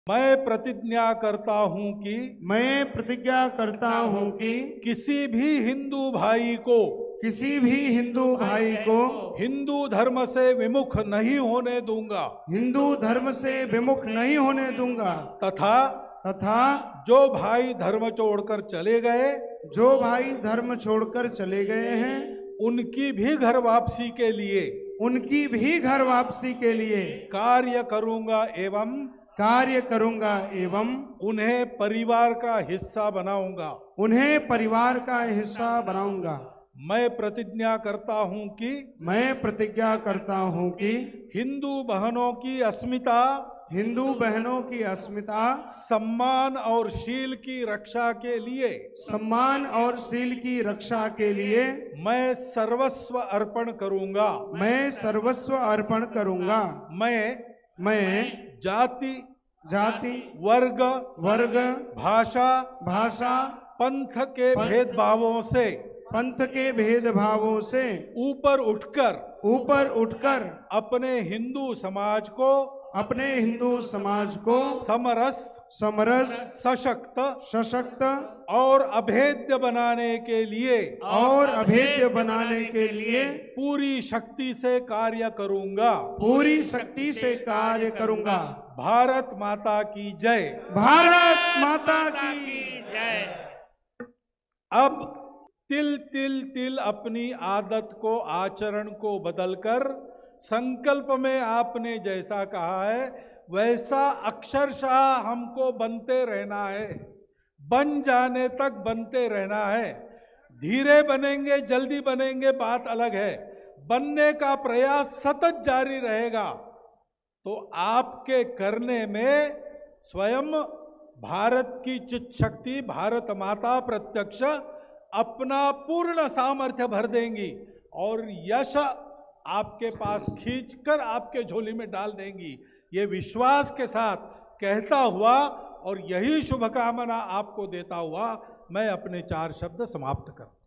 मैं प्रतिज्ञा करता हूं कि किसी भी हिंदू भाई को हिंदू धर्म से विमुख नहीं होने दूंगा तथा जो भाई धर्म छोड़कर चले गए हैं उनकी भी घर वापसी के लिए कार्य करूंगा एवं उन्हें परिवार का हिस्सा बनाऊंगा। मैं प्रतिज्ञा करता हूं कि हिंदू बहनों की अस्मिता सम्मान और शील की रक्षा के लिए मैं सर्वस्व अर्पण करूंगा। मैं जाति वर्ग भाषा पंथ के भेदभावों से ऊपर उठकर अपने हिंदू समाज को समरस सशक्त और अभेद्य बनाने के लिए पूरी शक्ति से कार्य करूंगा। भारत माता की जय। अब तिल अपनी आदत को, आचरण को बदलकर संकल्प में आपने जैसा कहा है वैसा अक्षरशः हमको बनते रहना है, बन जाने तक बनते रहना है। धीरे बनेंगे, जल्दी बनेंगे, बात अलग है। बनने का प्रयास सतत जारी रहेगा। तो आपके करने में स्वयं भारत की चित शक्ति, भारत माता प्रत्यक्ष अपना पूर्ण सामर्थ्य भर देंगी और यश आपके पास खींचकर आपके झोली में डाल देंगी। ये विश्वास के साथ कहता हुआ और यही शुभकामना आपको देता हुआ मैं अपने 4 शब्द समाप्त करता हूं।